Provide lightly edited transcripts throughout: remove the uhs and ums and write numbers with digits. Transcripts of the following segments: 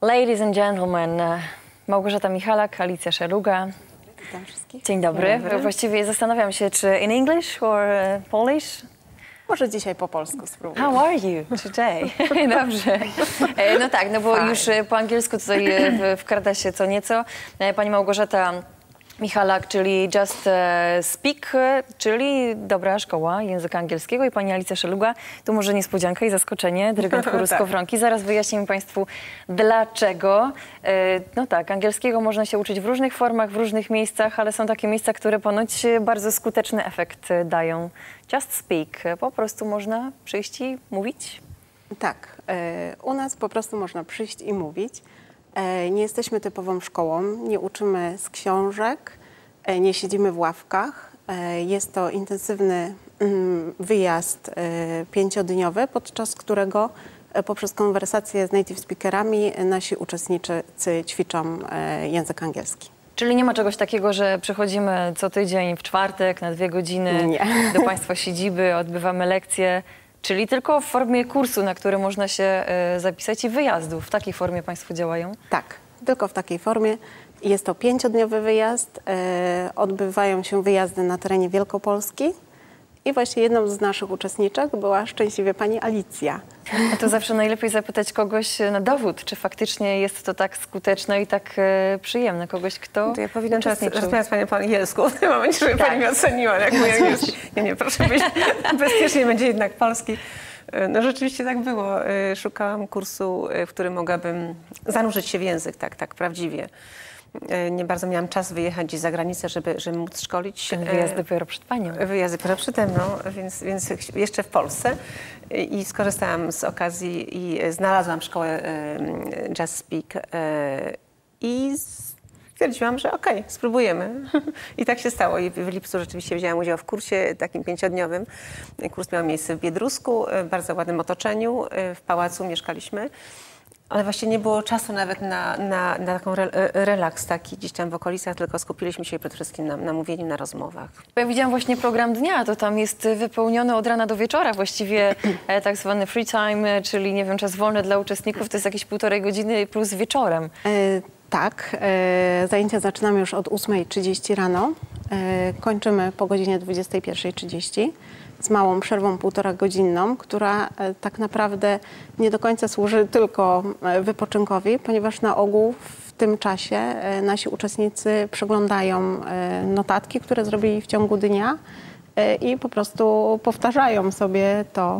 Ladies and gentlemen, Małgorzata Michalak, Alicja Szeluga. Witam wszystkich. Dzień dobry. Dzień dobry. Właściwie zastanawiam się, czy in English or Polish? Może dzisiaj po polsku spróbuję. How are you today? Dobrze. No tak, no bo już po angielsku tutaj wkrada się co nieco. Pani Małgorzata Michalak, czyli Just Speak, czyli dobra szkoła języka angielskiego, i pani Alicja Szeluga. Tu może niespodzianka i zaskoczenie, dyrygent chóru Skowronki. Zaraz wyjaśnimy państwu dlaczego. No tak, angielskiego można się uczyć w różnych formach, w różnych miejscach, ale są takie miejsca, które ponoć bardzo skuteczny efekt dają. Just Speak. Po prostu można przyjść i mówić? Tak, u nas po prostu można przyjść i mówić. Nie jesteśmy typową szkołą, nie uczymy z książek, nie siedzimy w ławkach. Jest to intensywny wyjazd 5-dniowy, podczas którego poprzez konwersacje z native speakerami nasi uczestnicy ćwiczą język angielski. Czyli nie ma czegoś takiego, że przychodzimy co tydzień w czwartek na 2 godziny do państwa siedziby, odbywamy lekcje, czyli tylko w formie kursu, na który można się zapisać, i wyjazdów. W takiej formie państwo działają? Tak, tylko w takiej formie. Jest to 5-dniowy wyjazd. Odbywają się wyjazdy na terenie Wielkopolski. I właśnie jedną z naszych uczestniczek była szczęśliwie pani Alicja. A to zawsze najlepiej zapytać kogoś na dowód, czy faktycznie jest to tak skuteczne i tak przyjemne. Kogoś, kto to ja powinnam uczestniczył. rozmawiać pani po angielsku w tym momencie, żeby pani mnie oceniła, jak mój angielski. Nie, proszę być, bezpiecznie będzie jednak polski. No rzeczywiście tak było. Szukałam kursu, w którym mogłabym zanurzyć się w język tak prawdziwie. Nie bardzo miałam czas wyjechać gdzieś za granicę, żeby móc szkolić. Ten wyjazd dopiero przed panią. Wyjazd dopiero przede mną, więc jeszcze w Polsce. I skorzystałam z okazji i znalazłam szkołę Just Speak i stwierdziłam, że okej, spróbujemy. I tak się stało. I w lipcu rzeczywiście wzięłam udział w kursie takim 5-dniowym. Kurs miał miejsce w Biedrusku, w bardzo ładnym otoczeniu. W pałacu mieszkaliśmy. Ale właśnie nie było czasu nawet na taką relaks taki gdzieś tam w okolicach, tylko skupiliśmy się przede wszystkim na mówieniu, na rozmowach. Ja widziałam właśnie program dnia, to tam jest wypełnione od rana do wieczora właściwie tak zwany free time, czyli nie wiem, czas wolny dla uczestników, to jest jakieś 1,5 godziny plus wieczorem. Tak, zajęcia zaczynamy już od 8:30 rano, kończymy po godzinie 21:30. Z małą przerwą 1,5-godzinną, która tak naprawdę nie do końca służy tylko wypoczynkowi, ponieważ na ogół w tym czasie nasi uczestnicy przeglądają notatki, które zrobili w ciągu dnia, i po prostu powtarzają sobie to,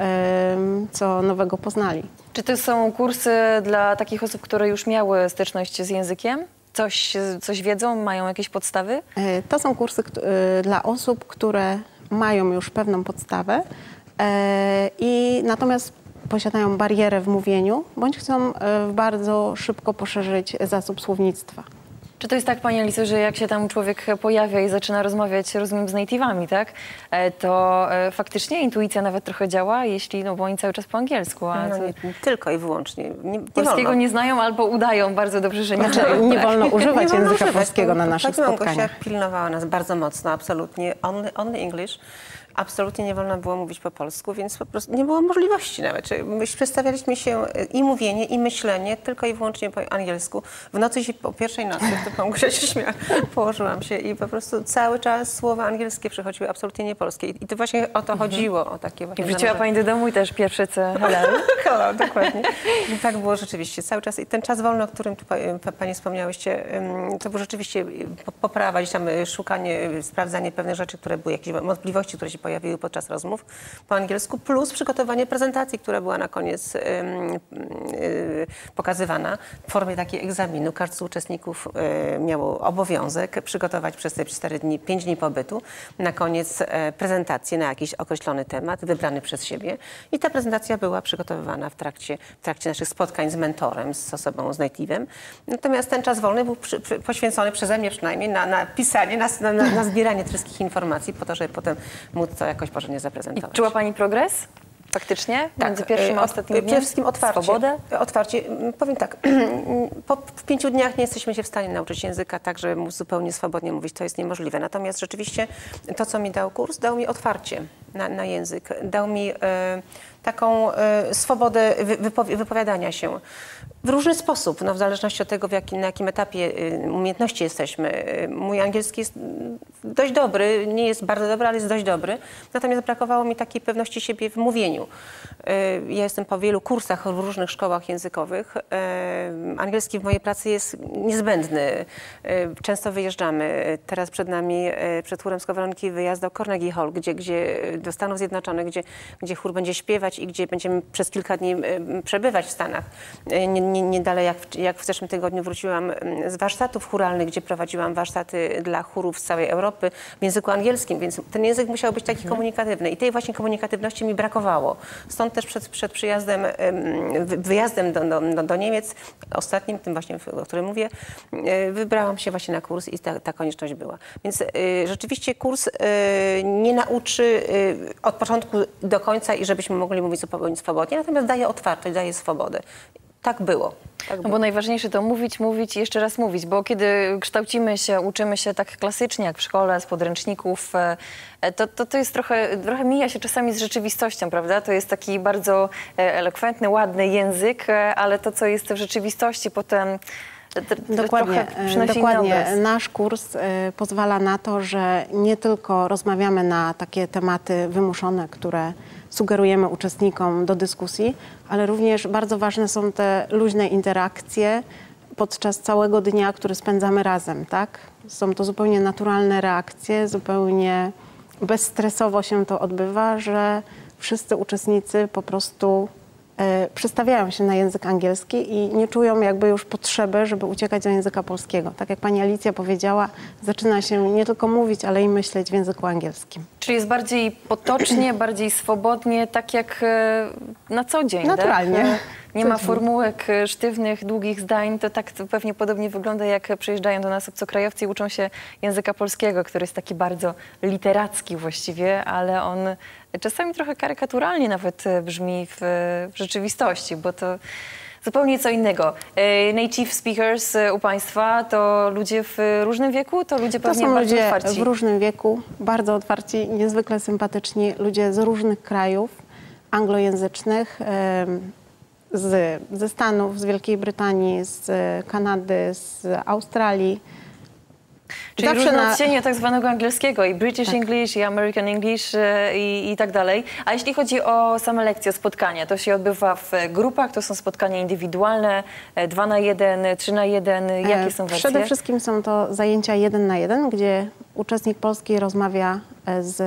co nowego poznali. Czy to są kursy dla takich osób, które już miały styczność z językiem? Coś wiedzą, mają jakieś podstawy? To są kursy dla osób, które mają już pewną podstawę i natomiast posiadają barierę w mówieniu, bądź chcą bardzo szybko poszerzyć zasób słownictwa. Czy to jest tak, pani Alico, że jak się tam człowiek pojawia i zaczyna rozmawiać, rozumiem, z native'ami, tak? To faktycznie intuicja nawet trochę działa, jeśli, no bo oni cały czas po angielsku. A No, nie tylko i wyłącznie. polskiego nie znają albo udają bardzo dobrze, że nie znają. Nie wolno używać języka polskiego na naszych spotkaniach. Małgosia pilnowała nas bardzo mocno, absolutnie. Only English. Absolutnie nie wolno było mówić po polsku, więc po prostu nie było możliwości nawet. Przedstawialiśmy się i mówienie, i myślenie tylko i wyłącznie po angielsku. W nocy, po pierwszej nocy, to Małgosia się śmiała, położyłam się i po prostu cały czas słowa angielskie przychodziły, absolutnie nie polskie. I to właśnie o to chodziło, o takie właśnie... I wróciła pani do domu i też pierwsze co, hello. Hello, dokładnie. I tak było rzeczywiście cały czas. I ten czas wolny, o którym tu pani wspomniałyście, to było rzeczywiście poprawa, gdzieś tam szukanie, sprawdzanie pewnych rzeczy, które były, jakieś wątpliwości, które się pojawiły podczas rozmów po angielsku, plus przygotowanie prezentacji, która była na koniec pokazywana w formie takiego egzaminu. Każdy z uczestników miał obowiązek przygotować przez te 5 dni pobytu na koniec prezentację na jakiś określony temat, wybrany przez siebie. I ta prezentacja była przygotowywana w trakcie naszych spotkań z mentorem, z osobą, z native'em. Natomiast ten czas wolny był poświęcony przeze mnie przynajmniej na pisanie, na zbieranie wszystkich informacji po to, żeby potem móc to jakoś porządnie zaprezentować. I czuła pani progres? Faktycznie? Tak, między pierwszym a ostatnim dniem? Przede wszystkim otwarcie. Swobodę? Otwarcie. Powiem tak, w 5 dniach nie jesteśmy się w stanie nauczyć języka tak, żeby móc zupełnie swobodnie mówić. To jest niemożliwe. Natomiast rzeczywiście to, co mi dał kurs, dał mi otwarcie na język. Dał mi taką swobodę wypowiadania się w różny sposób, no, w zależności od tego, na jakim etapie umiejętności jesteśmy. Mój angielski jest dość dobry, nie jest bardzo dobry, ale jest dość dobry. Natomiast brakowało mi takiej pewności siebie w mówieniu. Ja jestem po wielu kursach w różnych szkołach językowych. Angielski w mojej pracy jest niezbędny. Często wyjeżdżamy. Teraz przed nami, przed chórem Skowronki, wyjazd do Carnegie Hall, do Stanów Zjednoczonych, gdzie chór będzie śpiewać i gdzie będziemy przez kilka dni przebywać w Stanach. Nie dalej jak w zeszłym tygodniu wróciłam z warsztatów chóralnych, gdzie prowadziłam warsztaty dla chórów z całej Europy w języku angielskim, więc ten język musiał być taki komunikatywny i tej właśnie komunikatywności mi brakowało. Stąd też przed wyjazdem do Niemiec, ostatnim, tym właśnie, o którym mówię, wybrałam się właśnie na kurs i ta konieczność była. Więc rzeczywiście kurs nie nauczy od początku do końca i żebyśmy mogli mówić swobodnie, natomiast daje otwartość, daje swobodę. Tak było. No bo najważniejsze to mówić i jeszcze raz mówić, bo kiedy kształcimy się, uczymy się tak klasycznie jak w szkole, z podręczników, to jest trochę mija się czasami z rzeczywistością, prawda? To jest taki bardzo elokwentny, ładny język, ale to, co jest w rzeczywistości potem Dokładnie. Nasz kurs pozwala na to, że nie tylko rozmawiamy na takie tematy wymuszone, które sugerujemy uczestnikom do dyskusji, ale również bardzo ważne są te luźne interakcje podczas całego dnia, który spędzamy razem, tak? Są to zupełnie naturalne reakcje, zupełnie bezstresowo się to odbywa, że wszyscy uczestnicy po prostu przestawiają się na język angielski i nie czują jakby już potrzeby, żeby uciekać do języka polskiego. Tak jak pani Alicja powiedziała, zaczyna się nie tylko mówić, ale i myśleć w języku angielskim. Czyli jest bardziej potocznie, bardziej swobodnie, tak jak na co dzień. Naturalnie. Tak? Nie ma formułek sztywnych, długich zdań. To tak pewnie podobnie wygląda, jak przyjeżdżają do nas obcokrajowcy i uczą się języka polskiego, który jest taki bardzo literacki właściwie, ale on czasami trochę karykaturalnie nawet brzmi w rzeczywistości, bo to zupełnie co innego. Native speakers u Państwa to ludzie w różnym wieku? To ludzie pewnie to są bardzo ludzie otwarci. w różnym wieku, bardzo otwarci, niezwykle sympatyczni, ludzie z różnych krajów anglojęzycznych, ze Stanów, z Wielkiej Brytanii, z Kanady, z Australii. Czyli różne odcienie tak zwanego angielskiego, i British English, i American English i tak dalej. A jeśli chodzi o same lekcje, spotkania, to się odbywa w grupach, to są spotkania indywidualne, 2 na 1, 3 na 1, jakie są wersje? Przede wszystkim są to zajęcia 1 na 1, gdzie uczestnik polski rozmawia z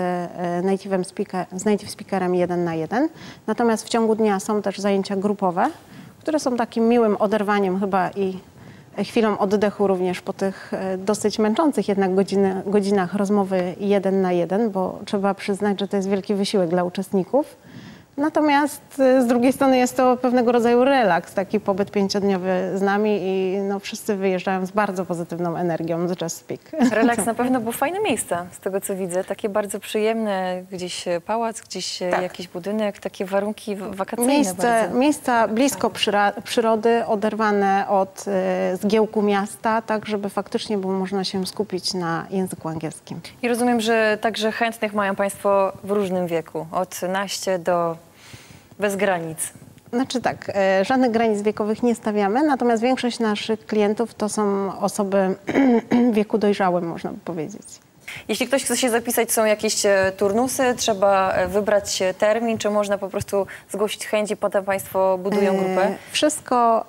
native speakerem 1 na 1. Natomiast w ciągu dnia są też zajęcia grupowe, które są takim miłym oderwaniem chyba i chwilą oddechu również po tych dosyć męczących jednak godzinach rozmowy 1 na 1, bo trzeba przyznać, że to jest wielki wysiłek dla uczestników. Natomiast z drugiej strony jest to pewnego rodzaju relaks, taki pobyt 5-dniowy z nami i no, wszyscy wyjeżdżają z bardzo pozytywną energią z Just Speak. Relaks na pewno, bo fajne miejsca, z tego co widzę, takie bardzo przyjemne, gdzieś pałac, gdzieś jakiś budynek, takie warunki wakacyjne. Miejsca blisko przyrody, oderwane od zgiełku miasta, tak żeby faktycznie było można się skupić na języku angielskim. I rozumiem, że także chętnych mają Państwo w różnym wieku, od naście do bez granic. Znaczy tak, żadnych granic wiekowych nie stawiamy, natomiast większość naszych klientów to są osoby w wieku dojrzałym, można by powiedzieć. Jeśli ktoś chce się zapisać, są jakieś turnusy, trzeba wybrać termin, czy można po prostu zgłosić chęć i potem Państwo budują grupę? Wszystko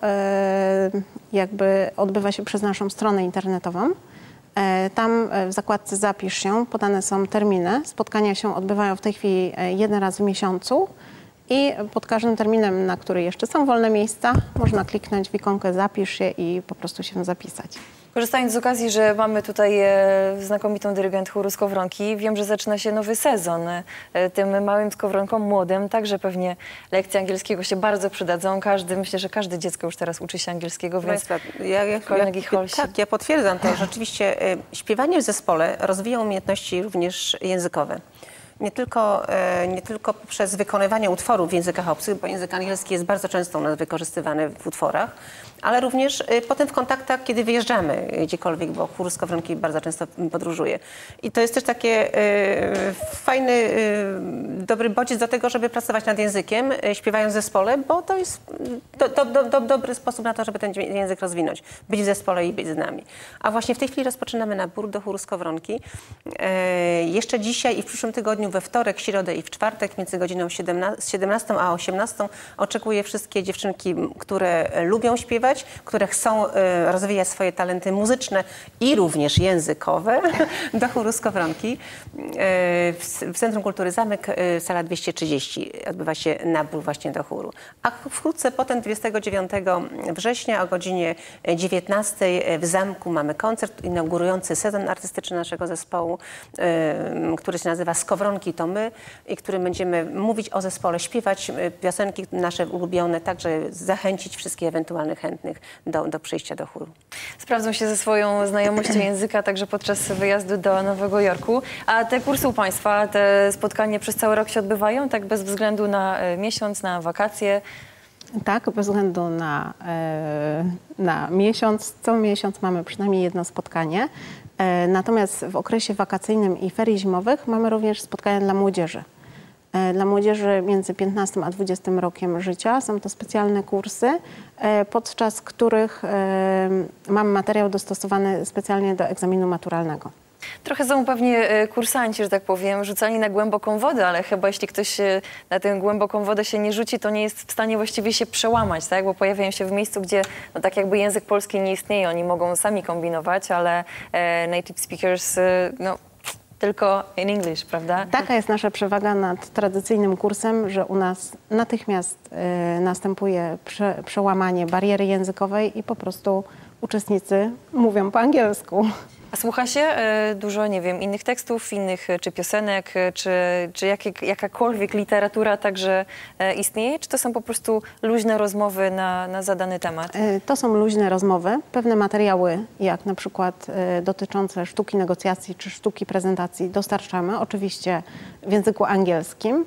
jakby odbywa się przez naszą stronę internetową. Tam w zakładce Zapisz się podane są terminy. Spotkania się odbywają w tej chwili 1 raz w miesiącu i pod każdym terminem, na który jeszcze są wolne miejsca, można kliknąć w ikonkę Zapisz się i po prostu się zapisać. Korzystając z okazji, że mamy tutaj znakomitą dyrygent chóru Skowronki, wiem, że zaczyna się nowy sezon. Tym małym Skowronkom młodym także pewnie lekcje angielskiego się bardzo przydadzą. Myślę, że każde dziecko już teraz uczy się angielskiego, więc Carnegie Hall się... Tak, ja potwierdzam to. Rzeczywiście śpiewanie w zespole rozwija umiejętności również językowe. Nie tylko poprzez wykonywanie utworów w językach obcych, bo język angielski jest bardzo często u nas wykorzystywany w utworach, ale również potem w kontaktach, kiedy wyjeżdżamy gdziekolwiek, bo chór Skowronki bardzo często podróżuje. I to jest też takie fajny, dobry bodziec do tego, żeby pracować nad językiem, śpiewając w zespole, bo to jest dobry sposób na to, żeby ten język rozwinąć. Być w zespole i być z nami. A właśnie w tej chwili rozpoczynamy nabór do chóru Skowronki. Jeszcze dzisiaj i w przyszłym tygodniu, we wtorek, środę i w czwartek, między godziną 17 a 18 oczekuję wszystkie dziewczynki, które lubią śpiewać, które chcą rozwijać swoje talenty muzyczne i również językowe do chóru Skowronki. W Centrum Kultury Zamek, sala 230, odbywa się nabór właśnie do chóru. A wkrótce potem, 29 września o godzinie 19 w Zamku mamy koncert inaugurujący sezon artystyczny naszego zespołu, który się nazywa Skowronki to my i którym będziemy mówić o zespole, śpiewać piosenki nasze ulubione, także zachęcić wszystkich ewentualnych chętnych do przyjścia do chóru. Sprawdzą się ze swoją znajomością języka także podczas wyjazdu do Nowego Jorku. A te kursy u Państwa, te spotkania przez cały rok się odbywają, tak bez względu na miesiąc, na wakacje? Tak, bez względu na miesiąc. Co miesiąc mamy przynajmniej jedno spotkanie. Natomiast w okresie wakacyjnym i ferii zimowych mamy również spotkania dla młodzieży. Dla młodzieży między 15 a 20 rokiem życia są to specjalne kursy, podczas których mam materiał dostosowany specjalnie do egzaminu maturalnego. Trochę są pewnie kursanci, że tak powiem, rzucani na głęboką wodę, ale chyba jeśli ktoś na tę głęboką wodę się nie rzuci, to nie jest w stanie właściwie się przełamać, tak? Bo pojawiają się w miejscu, gdzie no, tak jakby język polski nie istnieje, oni mogą sami kombinować, ale native speakers, no, tylko in English, prawda? Taka jest nasza przewaga nad tradycyjnym kursem, że u nas natychmiast następuje przełamanie bariery językowej i po prostu uczestnicy mówią po angielsku. A słucha się dużo, nie wiem, innych tekstów, innych czy piosenek, czy jakakolwiek literatura także istnieje? Czy to są po prostu luźne rozmowy na zadany temat? To są luźne rozmowy. Pewne materiały, jak na przykład dotyczące sztuki negocjacji czy sztuki prezentacji, dostarczamy oczywiście w języku angielskim.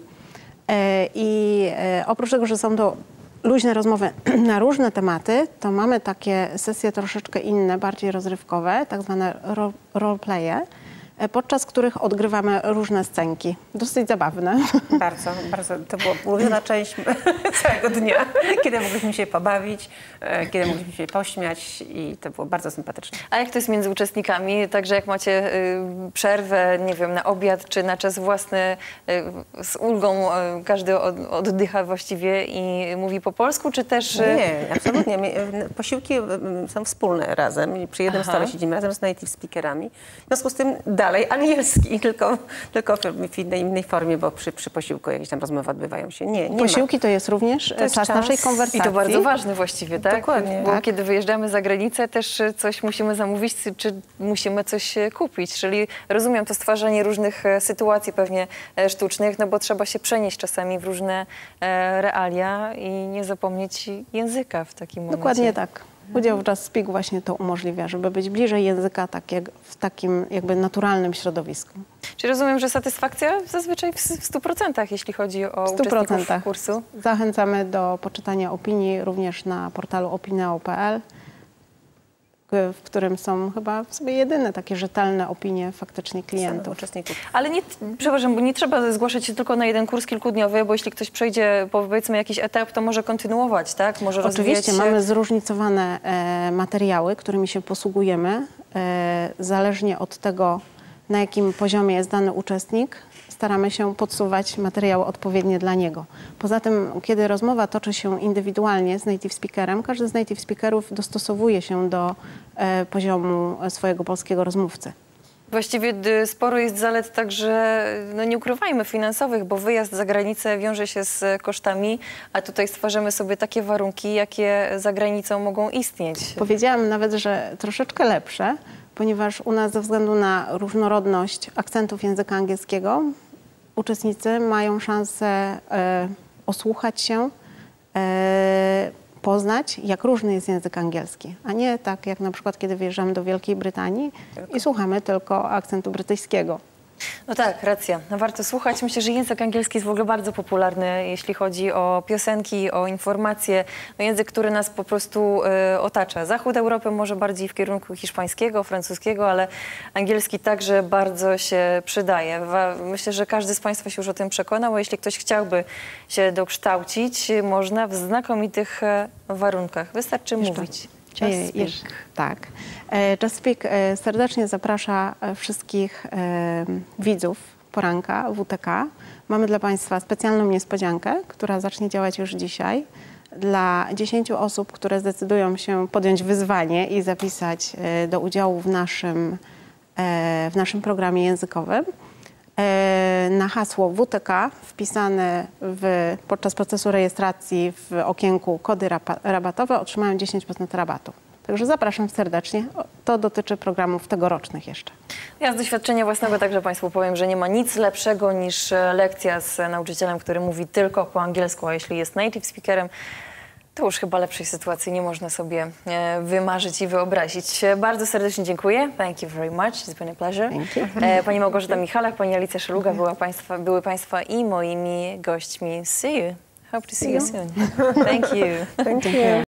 I oprócz tego, że są to luźne rozmowy na różne tematy, to mamy takie sesje troszeczkę inne, bardziej rozrywkowe, tak zwane roleplaye, podczas których odgrywamy różne scenki. Dosyć zabawne. Bardzo, bardzo. To była ulubiona część całego dnia, kiedy mogliśmy się pobawić, kiedy mogliśmy się pośmiać i to było bardzo sympatyczne. A jak to jest między uczestnikami? Także jak macie przerwę, nie wiem, na obiad czy na czas własny, z ulgą każdy oddycha właściwie i mówi po polsku, czy też... Nie, absolutnie. Posiłki są wspólne razem i przy jednym stole siedzimy razem z native speakerami. W związku z tym dalej angielski, tylko w innej formie, bo przy posiłku jakieś tam rozmowy odbywają się. Nie Posiłki to jest również czas naszej konwersacji. I to bardzo ważne właściwie, tak? Dokładnie. Bo tak. kiedy wyjeżdżamy za granicę, też coś musimy zamówić, czy musimy coś kupić. Czyli rozumiem to stwarzanie różnych sytuacji pewnie sztucznych, no bo trzeba się przenieść czasami w różne realia i nie zapomnieć języka w takim momencie. Dokładnie tak. Udział w Just Speak właśnie to umożliwia, żeby być bliżej języka, tak jak w takim jakby naturalnym środowisku. Czyli rozumiem, że satysfakcja zazwyczaj w 100%, jeśli chodzi o uczestników kursu? Zachęcamy do poczytania opinii również na portalu opineo.pl, w którym są chyba w sobie jedyne takie rzetelne opinie faktycznie klientów. Uczestników. Ale nie, przepraszam, bo nie trzeba zgłaszać się tylko na jeden kurs kilkudniowy, bo jeśli ktoś przejdzie powiedzmy jakiś etap, to może kontynuować, tak? Może Oczywiście rozwijać się. mamy zróżnicowane materiały, którymi się posługujemy. Zależnie od tego, na jakim poziomie jest dany uczestnik, staramy się podsuwać materiały odpowiednie dla niego. Poza tym, kiedy rozmowa toczy się indywidualnie z native speakerem, każdy z native speakerów dostosowuje się do poziomu swojego polskiego rozmówcy. Właściwie sporo jest zalet także, no nie ukrywajmy, finansowych, bo wyjazd za granicę wiąże się z kosztami, a tutaj stworzymy sobie takie warunki, jakie za granicą mogą istnieć. Powiedziałam nawet, że troszeczkę lepsze, ponieważ u nas ze względu na różnorodność akcentów języka angielskiego uczestnicy mają szansę osłuchać się, poznać, jak różny jest język angielski, a nie tak jak na przykład, kiedy wyjeżdżamy do Wielkiej Brytanii i słuchamy tylko akcentu brytyjskiego. No tak, racja. No warto słuchać. Myślę, że język angielski jest w ogóle bardzo popularny, jeśli chodzi o piosenki, o informacje. No język, który nas po prostu otacza. Zachód Europy może bardziej w kierunku hiszpańskiego, francuskiego, ale angielski także bardzo się przydaje. Myślę, że każdy z Państwa się już o tym przekonał, a jeśli ktoś chciałby się dokształcić, można w znakomitych warunkach. Wystarczy mówić. Just Speak. Tak. Just Speak serdecznie zaprasza wszystkich widzów poranka WTK. Mamy dla Państwa specjalną niespodziankę, która zacznie działać już dzisiaj. Dla 10 osób, które zdecydują się podjąć wyzwanie i zapisać do udziału w naszym programie językowym, na hasło WTK wpisane podczas procesu rejestracji w okienku kody rabatowe otrzymają 10% rabatu. Także zapraszam serdecznie. To dotyczy programów tegorocznych jeszcze. Ja z doświadczenia własnego także Państwu powiem, że nie ma nic lepszego niż lekcja z nauczycielem, który mówi tylko po angielsku, a jeśli jest native speakerem, to już chyba lepszej sytuacji nie można sobie wymarzyć i wyobrazić. Bardzo serdecznie dziękuję. Thank you very much. It's been a pleasure. Thank you. Pani Małgorzata Michalak, pani Alicja Szeluga były Państwa i moimi gośćmi. See you. Hope to see you soon. Thank you. Thank you.